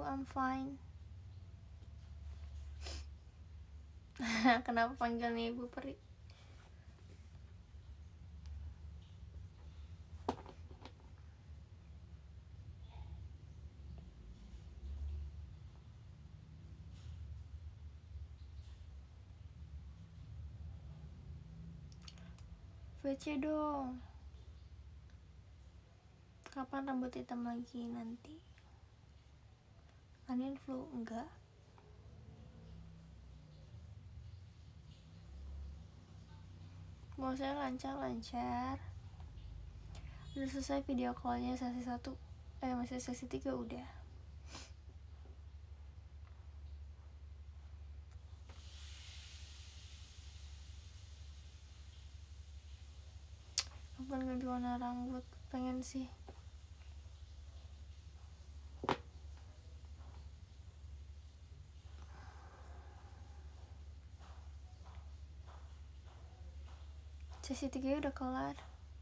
I'm fine. Kenapa panggilnya Ibu Peri? VC dong. Kapan rambut hitam lagi nanti? Anin flu? Enggak. Mau saya lancar-lancar. Udah selesai video callnya sesi 1. Masih sesi 3 udah. Kapan ganti warna rambut? Pengen sih. Sesi 3 udah kelar.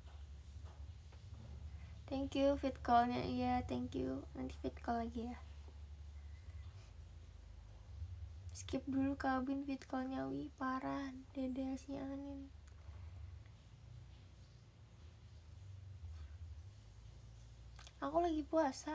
Thank you fit call-nya. Iya, thank you. Nanti fit call lagi ya. Skip dulu kabin fit call-nya. Wih, parah. Dedesnya Anin. Aku lagi puasa.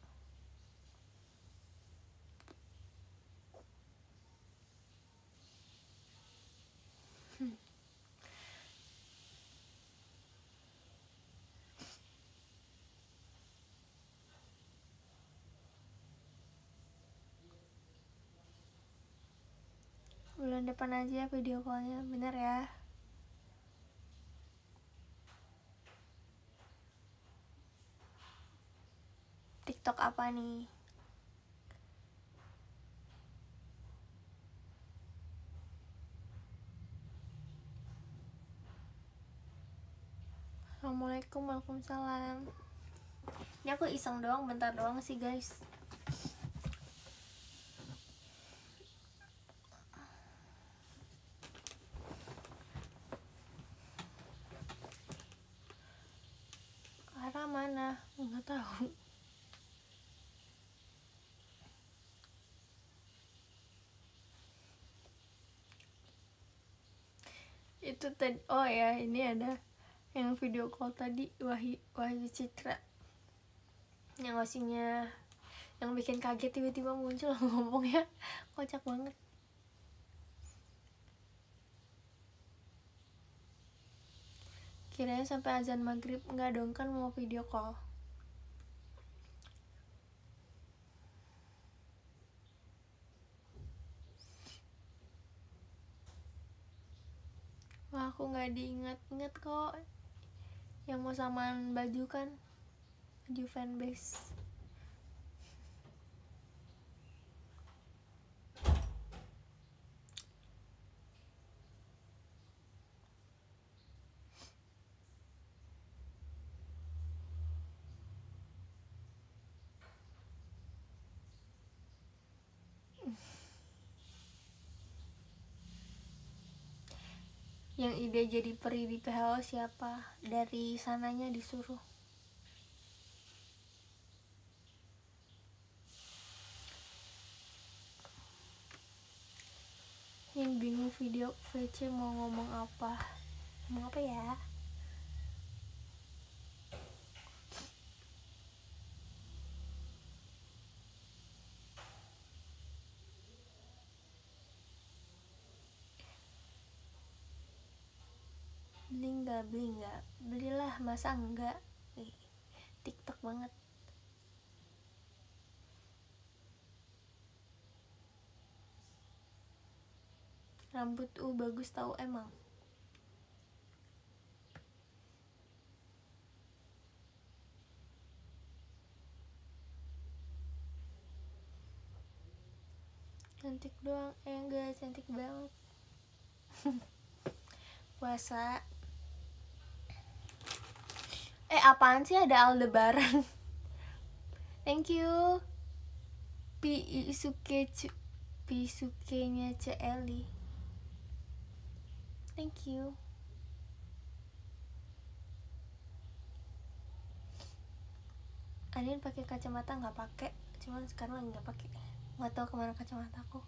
Bulan depan aja video callnya, bener ya. TikTok apa nih? Assalamualaikum, waalaikumsalam. Ini aku iseng doang, bentar doang sih guys. Arah mana? Nggak tahu. Itu tadi, oh ya, ini ada yang video call tadi, Wahyu Citra. Yang ngasihnya, yang bikin kaget tiba-tiba muncul ngomongnya kocak banget. Kirain sampai azan maghrib. Enggak dong, kan mau video call. Wah, aku nggak diingat-ingat kok. Yang mau samaan baju kan, baju fanbase. Yang ide jadi peri di PHO siapa? Dari sananya disuruh. Yang bingung video VC mau ngomong apa. Ngomong apa ya? Beli nggak? Belilah, masa enggak? TikTok banget. Rambut bagus tahu emang. Cantik doang, enggak cantik banget. Puasa. Apaan sih ada Aldebaran? Thank you. Pisukenya Celi. Thank you. Anin pakai kacamata nggak pakai, cuman sekarang lagi nggak pakai, nggak tahu kemana kacamata aku.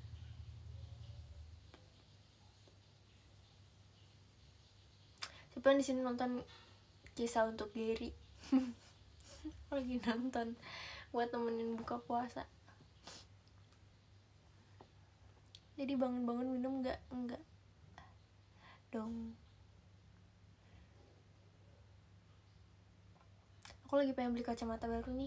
Siapa di sini nonton Kisah Untuk Gary? Lagi nonton buat temenin buka puasa. Jadi bangun-bangun minum enggak dong. Aku lagi pengen beli kacamata baru nih.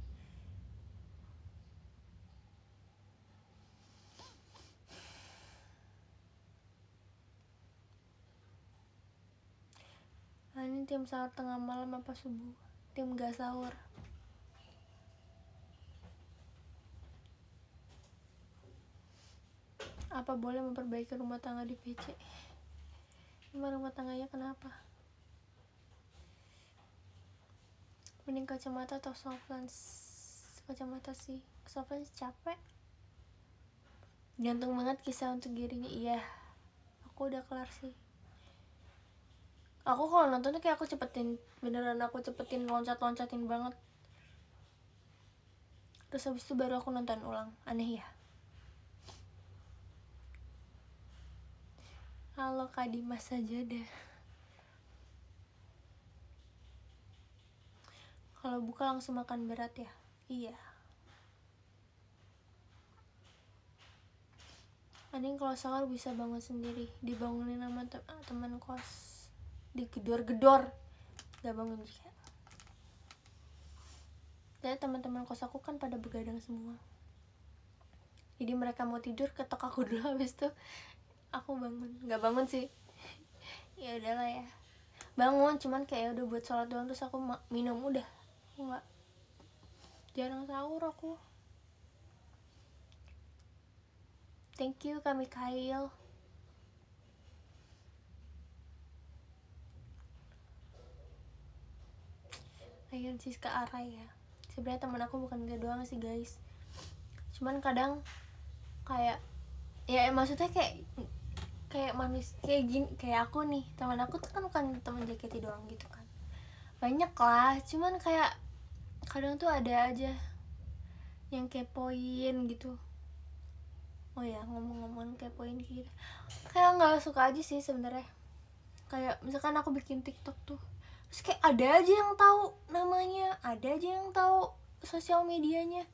Ini tim sahur tengah malam apa subuh? Tim gak sahur. Apa boleh memperbaiki rumah tangga di PC? Emang rumah tangganya kenapa? Mending kacamata atau soft lens? Kacamata sih, soft lens capek. Gantung banget Kisah Untuk Dirinya. Iya, aku udah kelar sih. Aku kalau nonton tuh kayak aku cepetin, beneran aku cepetin, loncatin banget. Terus habis itu baru aku nonton ulang. Aneh ya. Halo Kak Dimas saja deh. Kalau buka langsung makan berat ya? Iya. Aning kalau sahur bisa bangun sendiri, dibangunin sama teman kos, digedor-gedor, gak bangun juga. Dan teman-teman kos aku kan pada begadang semua, jadi mereka mau tidur ketok aku dulu, habis itu aku bangun. Gak bangun sih, ya udahlah ya, bangun cuman kayak udah buat sholat doang, terus aku minum udah. Aku nggak, jarang sahur aku. Thank you Kak Mikhail. Ayan Siska Arai ya. Sebenarnya teman aku bukan dia doang sih guys, cuman kadang kayak ya maksudnya kayak manusia kayak gini, kayak aku nih, teman aku tuh kan bukan teman JKT doang gitu kan, banyak lah, cuman kayak kadang tuh ada aja yang kepoin gitu. Oh ya, ngomong-ngomong kepoin gitu, kayak nggak suka aja sih sebenarnya. Kayak misalkan aku bikin TikTok tuh, terus kayak ada aja yang tahu namanya, ada aja yang tahu sosial medianya.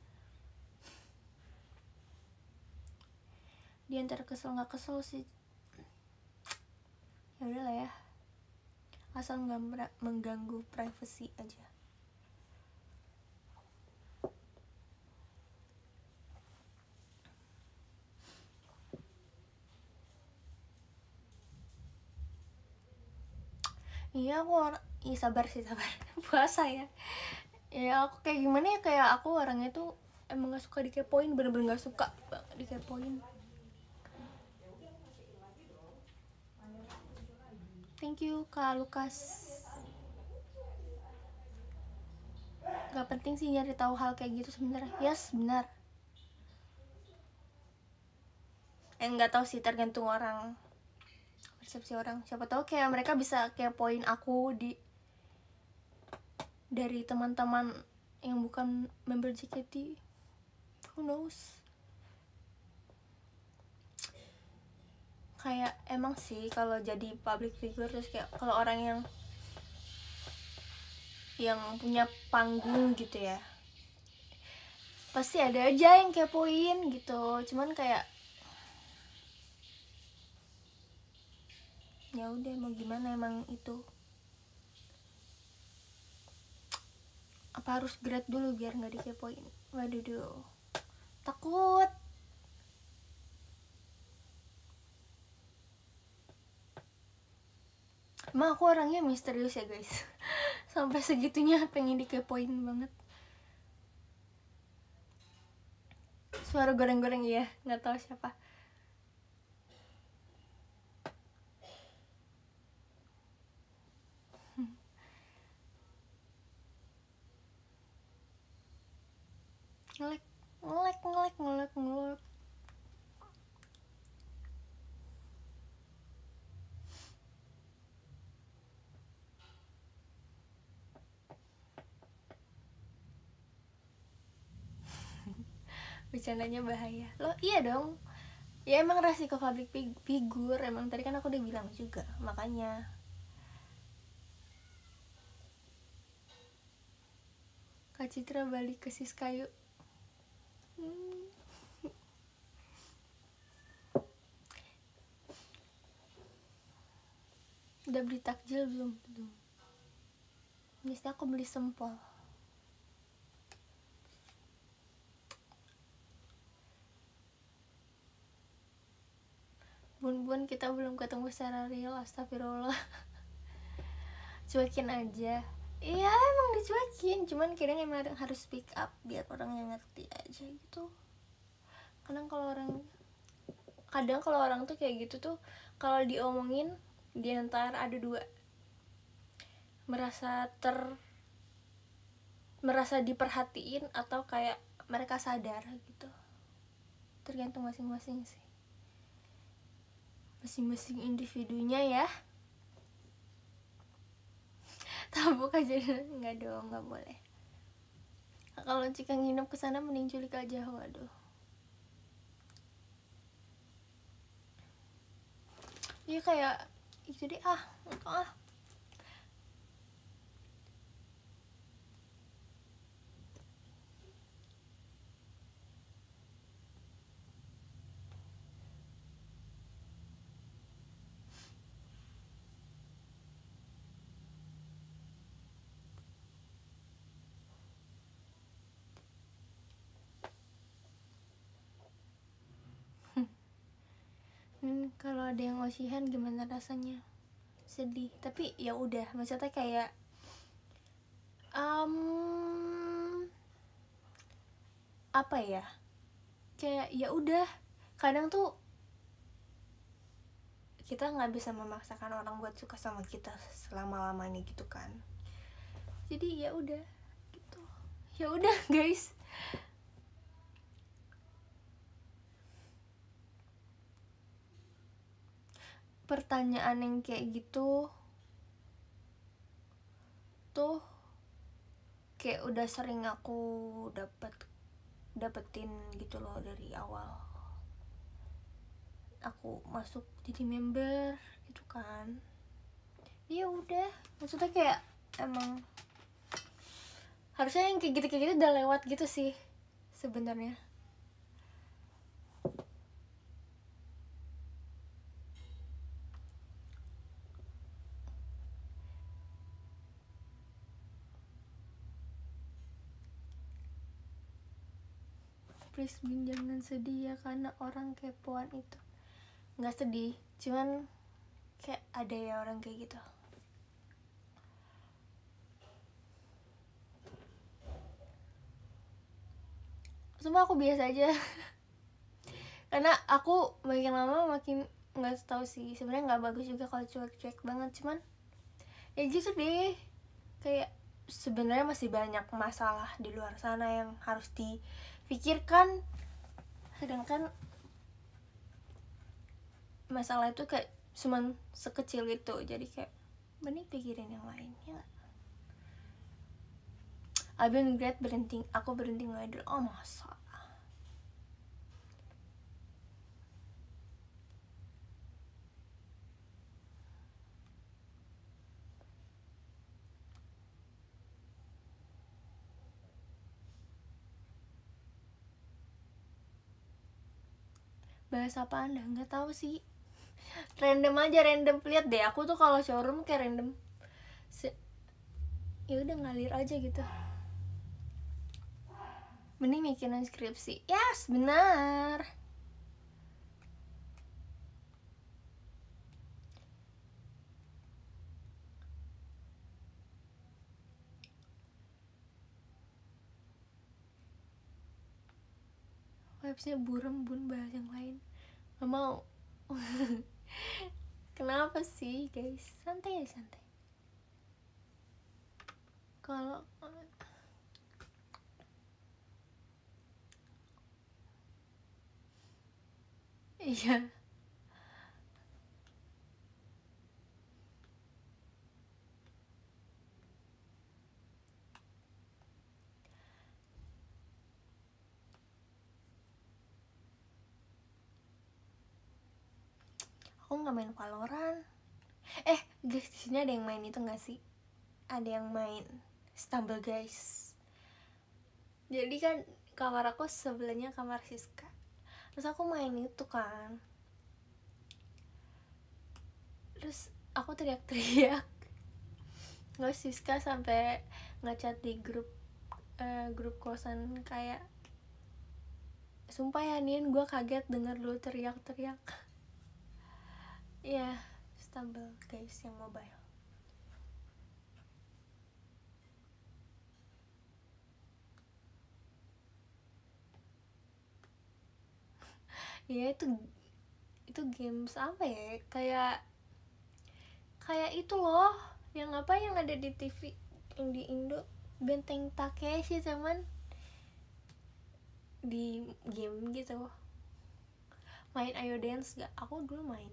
Dia antara kesel nggak kesel sih, ya udahlah ya, asal nggak mengganggu privasi aja. Iya aku sabar sih, sabar. Puasa ya. Ya aku kayak gimana ya, kayak aku orangnya tuh emang gak suka dikepoin, bener-bener gak suka banget dikepoin. Thank you Kak Lukas. Gak penting sih nyari tahu hal kayak gitu sebenarnya. Yes, benar. Nggak tahu sih, tergantung orang, persepsi orang. Siapa tahu kayak mereka bisa kepoin aku dari teman-teman yang bukan member JKT. Who knows? Kayak emang sih kalau jadi public figure, terus kayak kalau orang yang punya panggung gitu ya, pasti ada aja yang kepoin gitu. Cuman kayak ya udah, mau gimana, emang itu. Apa harus grade dulu biar nggak dikepoin? Waduh, takut. Emang aku orangnya misterius ya guys. Sampai segitunya pengen dikepoin banget. Suara goreng-goreng ya, nggak tahu siapa. Ngelek. bercandanya bahaya loh. Iya dong, ya emang resiko public figure, emang tadi kan aku udah bilang juga, makanya. Kak Citra balik ke Siskayu. Udah beli takjil belum? Belum. Biasanya aku beli sempol. Bun, kita belum ketemu secara real, astagfirullah. Cuekin aja. Iya emang dicuekin, cuman kadang emang harus speak up biar orang yang ngerti aja gitu. Kadang kalau orang tuh kayak gitu tuh, kalau diomongin di antara ada dua, merasa diperhatiin atau kayak mereka sadar gitu. Tergantung masing-masing sih, masing-masing individunya ya. Tabuk aja. Nggak dong, nggak boleh. Kalau jika nginep kesana mending culik aja. Waduh. Iya kayak itu deh, kalau ada yang osihan gimana rasanya? Sedih, tapi ya udah, maksudnya kayak apa ya, kayak ya udah. Kadang tuh kita nggak bisa memaksakan orang buat suka sama kita selama-lamanya gitu kan. Jadi ya udah gitu. Ya udah guys. Pertanyaan yang kayak gitu tuh kayak udah sering aku dapetin gitu loh dari awal aku masuk jadi member gitu kan. Ya udah, maksudnya kayak emang harusnya yang kayak gitu udah lewat gitu sih sebenarnya. Please Bin, jangan sedih ya karena orang kepoan itu. Nggak sedih, cuman kayak ada ya orang kayak gitu. Sumpah aku biasa aja. Karena aku makin lama makin nggak tahu sih, sebenarnya nggak bagus juga kalau cuek-cuek banget, cuman ya gitu deh. Kayak sebenarnya masih banyak masalah di luar sana yang harus dipikirkan, sedangkan masalah itu kayak cuman sekecil itu, jadi kayak mending pikirin yang lain ya. I've been great aku berhenti ngidol. Oh masa. Bahas apa Anda? Nggak tahu sih. Random aja, random. Lihat deh, aku tuh kalau showroom kayak random. Ya udah ngalir aja gitu. Mending mikirin skripsi. Yes, benar. Vibesnya burem bun, bahas yang lain. Gak mau. Kenapa sih guys? Santai ya, santai. Kalau iya. Aku nggak main Valorant. Guys, di sini ada yang main itu nggak sih? Ada yang main Stumble guys. Jadi kan kamar aku sebelahnya kamar Siska. Terus aku main itu kan. Terus aku teriak-teriak. Nggak, Siska sampai ngechat di grup kosan kayak, sumpah ya Nin, gue kaget denger lu teriak-teriak. Iya, Stumble guys yang mobile. Ya itu games apa ya, kayak itu loh, yang apa yang ada di TV yang di Indo, Benteng Takeshi teman, di game gitu. Main Ayo Dance gak? Aku dulu main.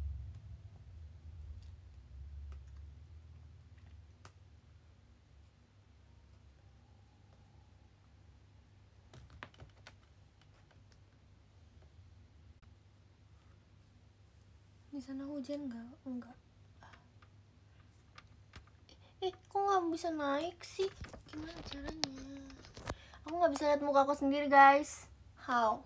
Di sana hujan gak? Enggak. Kok nggak bisa naik sih? Gimana caranya? Aku nggak bisa lihat muka aku sendiri guys. How?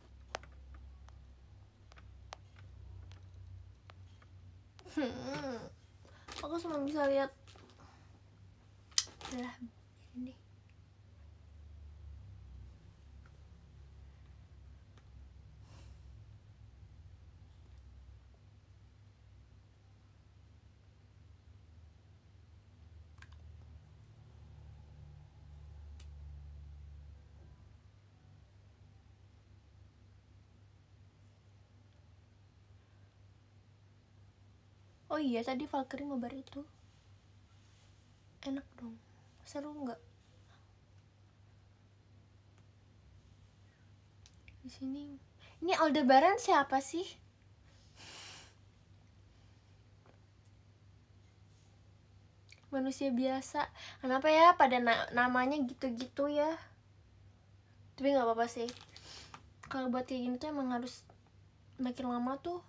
Aku cuma bisa lihat. Udah, ini. Oh iya, tadi Valkyrie mabar itu. Enak dong. Seru nggak? Di sini. Ini Aldebaran siapa sih? Manusia biasa. Kenapa ya pada namanya gitu-gitu ya? Tapi nggak apa-apa sih. Kalau buat kayak gini tuh emang harus makin lama tuh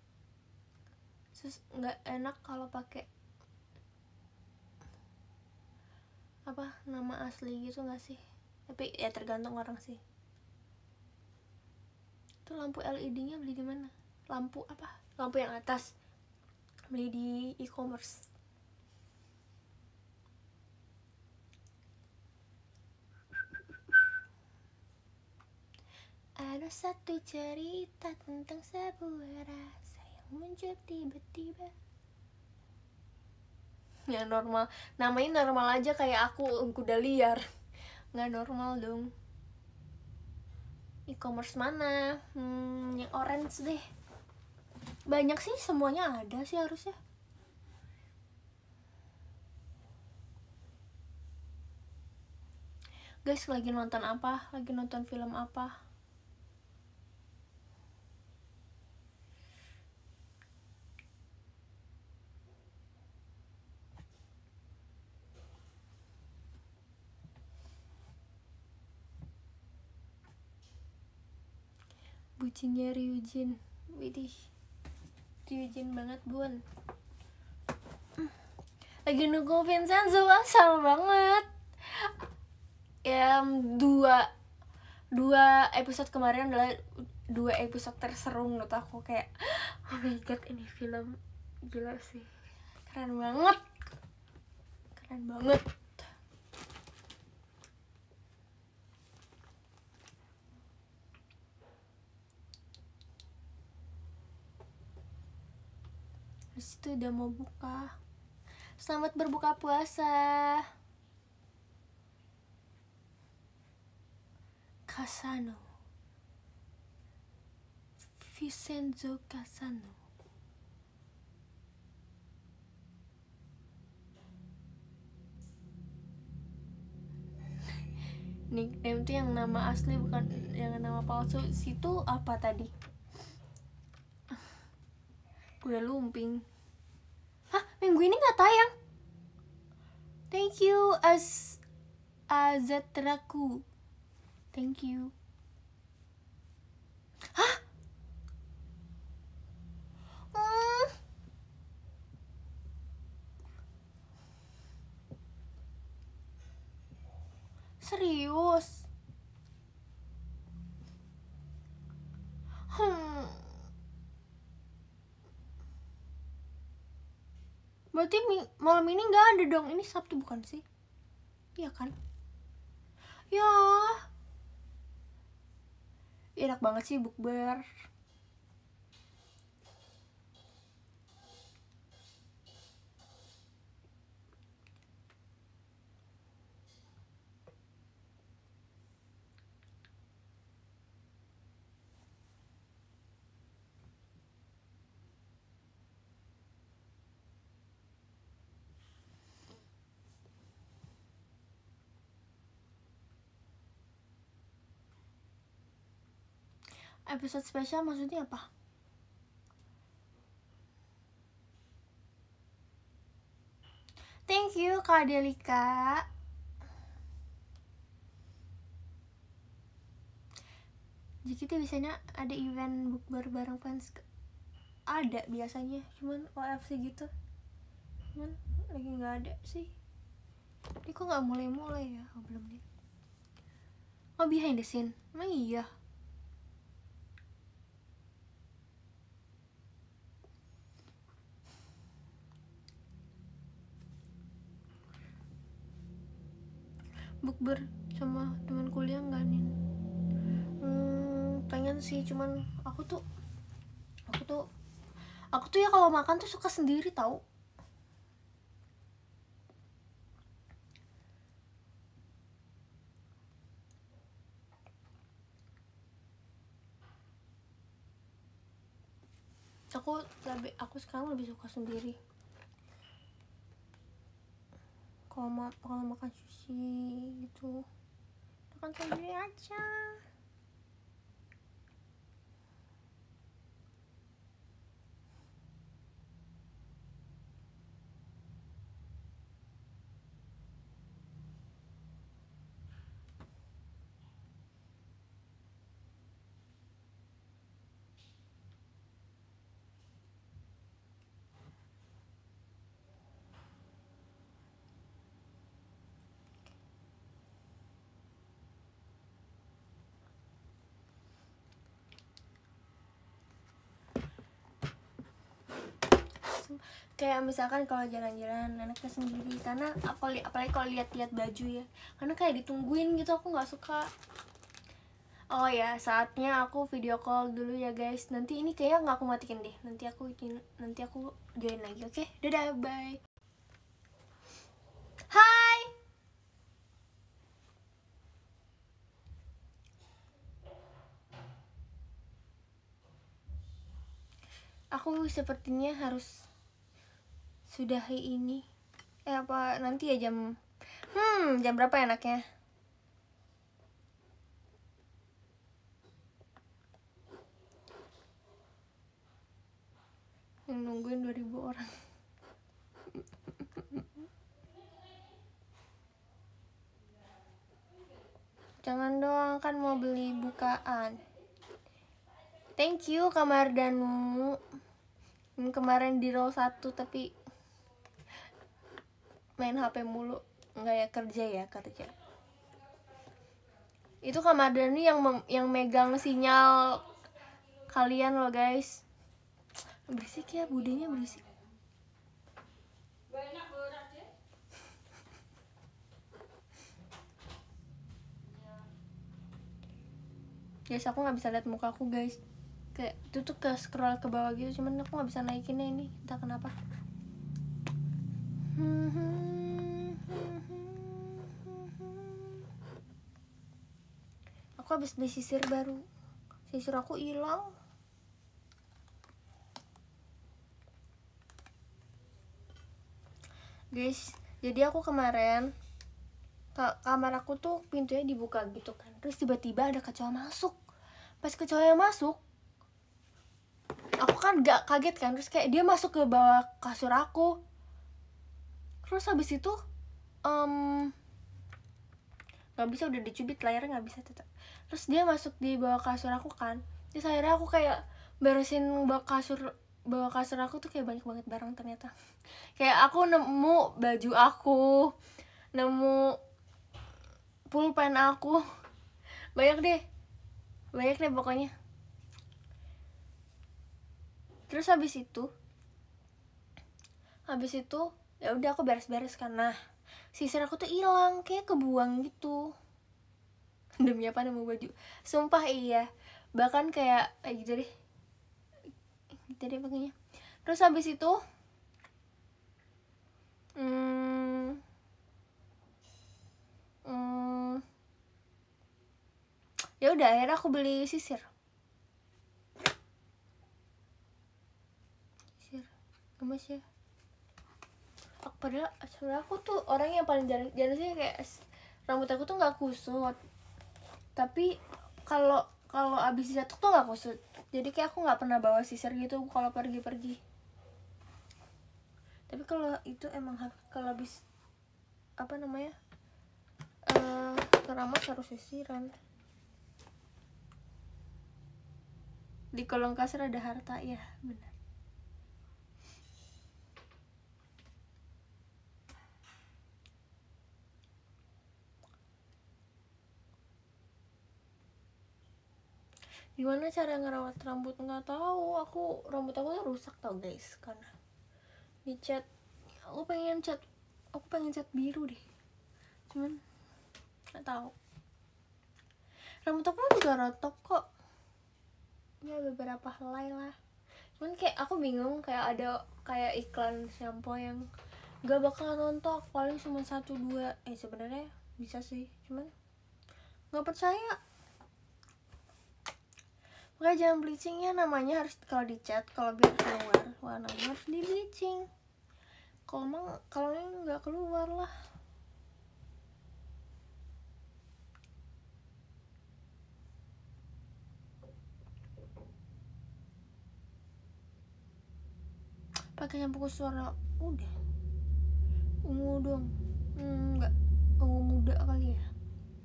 nggak enak kalau pakai apa nama asli gitu nggak sih? Tapi ya tergantung orang sih. Itu lampu LED-nya beli di mana? Lampu apa? Lampu yang atas. Beli di e-commerce. Ada satu cerita tentang sebuah rasa yang muncul tiba-tiba. Ya normal, namanya normal aja kayak aku kuda liar. Nggak normal dong. E-commerce mana? Yang orange deh. Banyak sih, semuanya ada sih harusnya. Guys, lagi nonton apa? Lagi nonton film apa? Bucinnya Ryujin. Widih, Ryujin banget bun. Lagi nunggu Vincenzo, asal banget. Dua episode kemarin adalah 2 episode terseru menurut aku. Kayak oh my god, ini film gila sih, keren banget. Terus itu udah mau buka. Selamat berbuka puasa. Casano, Vincenzo Casano. Nickname tuh yang nama asli, bukan yang nama palsu. Situ apa tadi? Udah lumping. Hah, minggu ini nggak tayang. Thank you Azatraku. Thank you. Hah? Serius? Berarti malam ini nggak ada dong. Ini Sabtu bukan sih? Iya kan? Ya, enak banget sih bukber. Episode spesial maksudnya apa? Thank you Kak Delika. Jadi kita biasanya ada event bukber bareng fans. Ada biasanya, cuman OFC gitu. Cuman lagi nggak ada sih. Ini kok nggak mulai-mulai ya? Oh, belum deh. Oh, behind the scene. Emang iya? Bukber sama teman kuliah nggak nih? Pengen sih, cuman aku tuh ya kalau makan tuh suka sendiri tahu. Aku sekarang lebih suka sendiri. Kalau makan sushi gitu, makan sendiri aja. Kayak misalkan kalau jalan-jalan enaknya sendiri, karena apalagi kalau lihat-lihat baju ya, karena kayak ditungguin gitu, aku nggak suka. Oh ya, saatnya aku video call dulu ya guys. Nanti ini kayak nggak aku matikan deh. Nanti aku join lagi, oke? Dadah, bye. Hai. Aku sepertinya harus sudahi ini. Apa nanti ya jam berapa enaknya? Yang nungguin 2000 orang. Jangan doang, kan mau beli bukaan. Thank you Kamar Danu. Kemarin di row 1 tapi main HP mulu. Enggak ya, kerja. Itu Kamar Danu yang megang sinyal kalian loh guys. Berisik ya, budenya berisik. Guys, aku nggak bisa lihat muka aku guys. Kayak itu tuh ke scroll ke bawah gitu, cuman aku nggak bisa naikinnya ini, entah kenapa. Aku habis beli sisir baru. Sisir aku hilang. Guys, jadi aku kemarin kamar aku tuh pintunya dibuka gitu kan, terus tiba-tiba ada kecoa masuk. Pas kecoa masuk, aku kan gak kaget kan, terus kayak dia masuk ke bawah kasur aku. Terus habis itu nggak bisa, udah dicubit layarnya nggak bisa tetap. Terus dia masuk di bawah kasur aku kan, terus akhirnya aku kayak beresin bawah kasur aku tuh kayak banyak banget barang ternyata. Kayak aku nemu baju aku, nemu pulpen aku. Banyak deh pokoknya. Terus habis itu ya udah aku beres-beres karena sisir aku tuh hilang, kayak kebuang gitu. Demi apa, nemu baju, sumpah iya, bahkan kayak gitu deh pokoknya. Terus habis itu ya udah akhirnya aku beli sisir gemes ya. Padahal sebenarnya aku tuh orang yang paling jarang sih, kayak rambut aku tuh nggak kusut, tapi kalau abis jatuh tuh nggak kusut, jadi kayak aku nggak pernah bawa sisir gitu kalau pergi-pergi. Tapi kalau itu emang kalau abis apa namanya keramas harus sisiran. Di kolong kasur ada harta, ya benar. Gimana cara ngerawat rambut? Nggak tahu, rambut aku tuh rusak tau guys, karena dicat. Aku pengen cat biru deh, cuman nggak tahu. Rambut aku juga rontok kok ya, beberapa helai lah, cuman kayak aku bingung, kayak ada kayak iklan shampoo yang gak bakal rontok, paling cuma 1-2. Sebenarnya bisa sih, cuman nggak percaya. Makanya jangan bleaching ya, namanya harus kalau dicat, kalau biar keluar warnanya harus di bleaching. Kalau ini nggak keluar lah. Pakai shampoo khusus warna udah ungu dong, nggak ungu muda kali ya.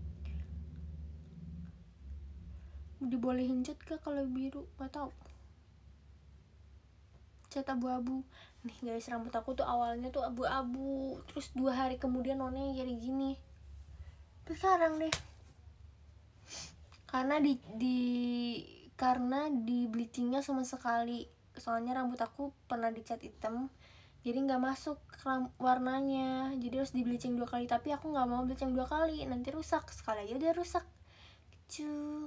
Dibolehin cat gak kalau biru? Nggak tahu. Cat abu-abu nih guys, rambut aku tuh awalnya tuh abu-abu, terus 2 hari kemudian warnanya jadi gini. Tapi sekarang deh, karena di bleachingnya sama sekali, soalnya rambut aku pernah dicat hitam, jadi nggak masuk warnanya, jadi harus di bleaching 2 kali. Tapi aku nggak mau bleaching 2 kali, nanti rusak. Sekali aja udah rusak gitu.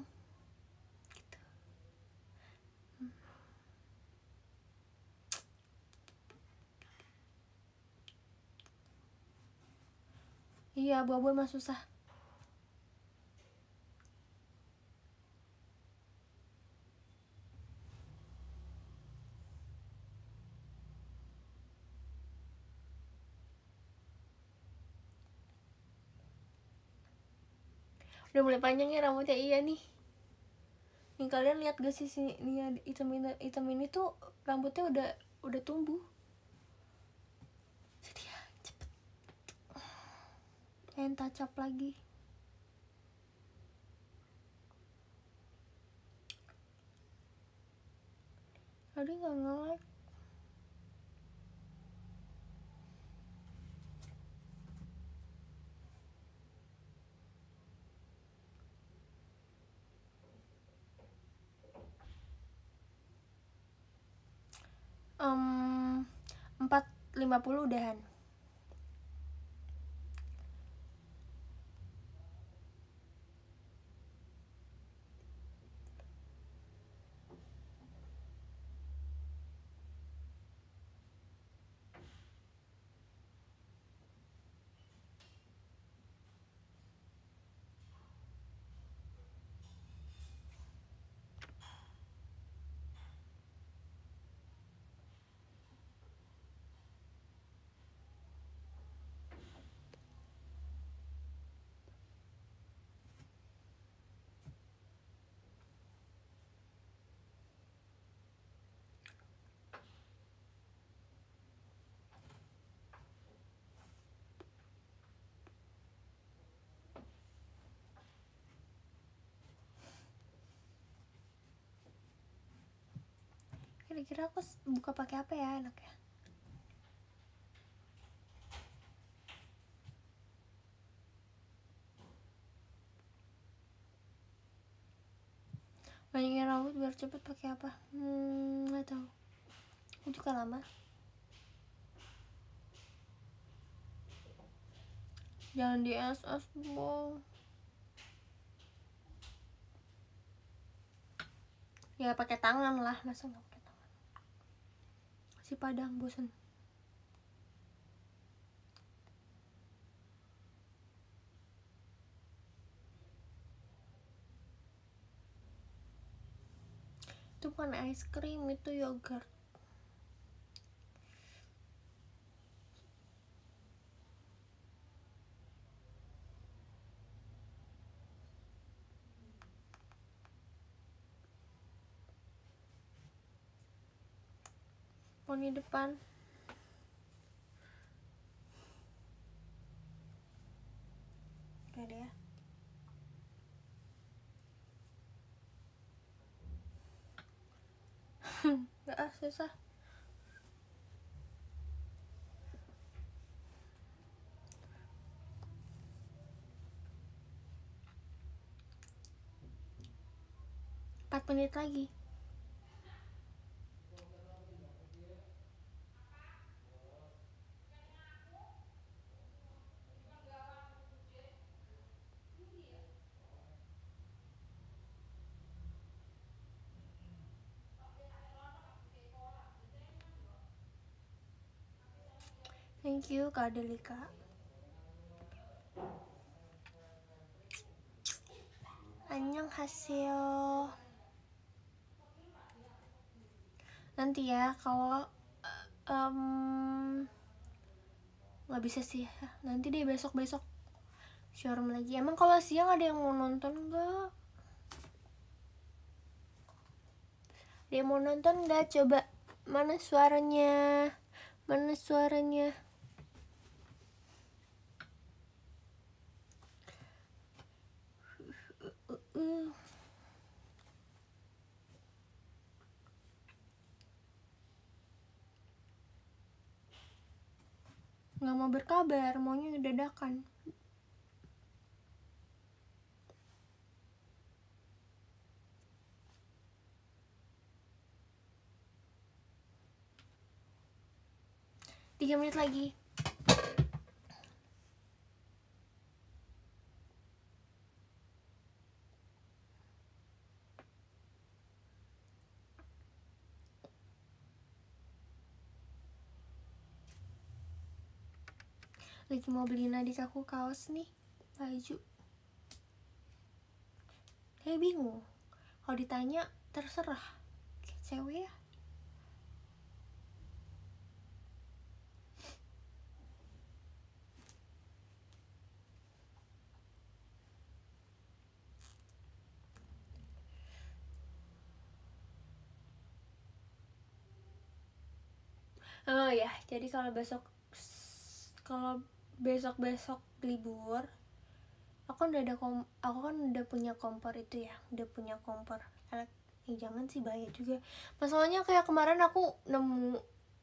Iya, abu-abu emang susah. Udah mulai panjang ya rambutnya, iya nih. Nih kalian lihat gak sih sini, nih hitam ini tuh rambutnya udah tumbuh. Jadi ya cepet pengen touch up lagi. Tadi nggak nge-like. um, 4:50 udahan. Kira-kira aku buka pakai apa ya enaknya? Banyakin rambut biar cepet pakai apa? Nggak tahu. Aku juga lama. Jangan di SS dong. Ya pakai tangan lah, masa nggak pakai tangan? Si Padang bosan. Itu bukan es krim, itu yogurt. Poni depan. Udah deh ya. Gak susah. Empat menit lagi. Thank you Kak Delika. Annyeonghaseyo. Nanti ya kalau nggak bisa sih, nanti deh besok showroom lagi. Emang kalau siang ada yang mau nonton nggak? Dia mau nonton nggak? Coba mana suaranya? Mana suaranya? Nggak mau berkabar, maunya dadakan. Tiga menit lagi. Lagi mau beliin adik aku kaos nih, baju. Bingung. Kalau ditanya terserah, kayak cewek ya. Oh ya, jadi kalau besok libur, aku kan udah punya kompor itu ya, jangan sih bahaya juga. Masalahnya kayak kemarin aku nemu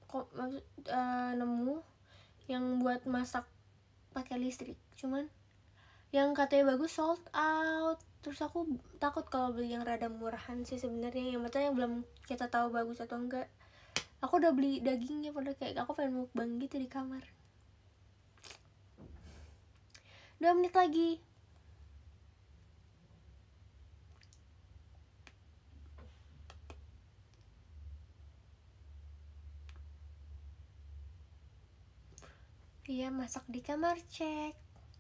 yang buat masak pakai listrik, cuman yang katanya bagus sold out. Terus aku takut kalau beli yang rada murahan sih sebenarnya, yang maksudnya yang belum kita tahu bagus atau enggak. Aku udah beli dagingnya, pada kayak aku pengen mukbang gitu di kamar. 2 menit lagi. Iya, masak di kamar, cek.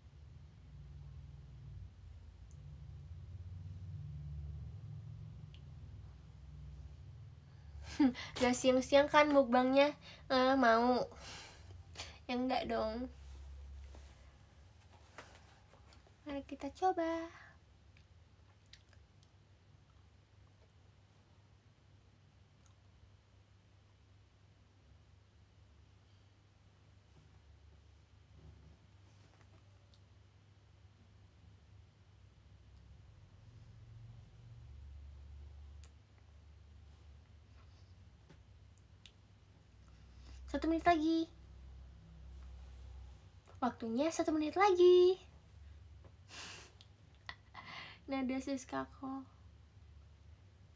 Gak siang-siang kan mukbangnya? Mau? Ya enggak dong. Mari kita coba. Satu menit lagi. Waktunya 1 menit lagi. Nada Siskako.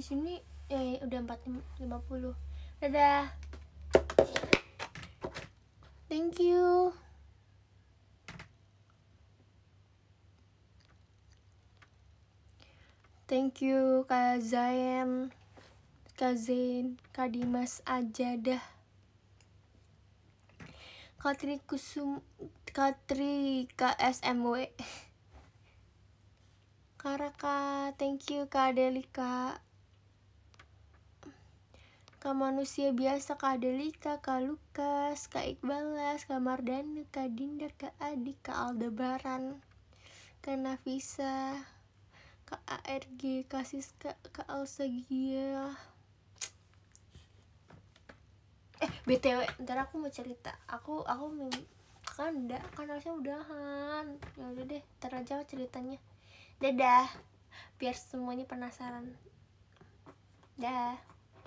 sini udah 4:50. Dadah. Thank you. Thank you Kak Zain, Kak Zain, Kak Dimas aja dah. Katri KSMW. Kak Raka, thank you Kak Delika. Kak Manusia Biasa, Kak Delika, Kak Lukas, Kak Iqbalas, Kak Mardana, Kak Dinda, Kak Adi, Kak Aldebaran, Kak Nafisa, Kak ARG, Kak Siska, Kak Alsagia. BTW, ntar aku mau cerita. Aku kan harusnya udahan. Ya udah deh, ntar aja ceritanya. Dadah. Biar semuanya penasaran. Dah.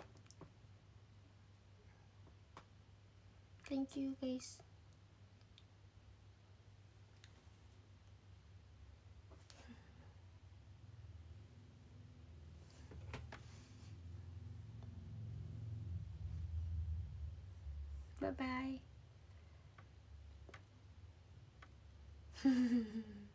Thank you guys. Bye bye.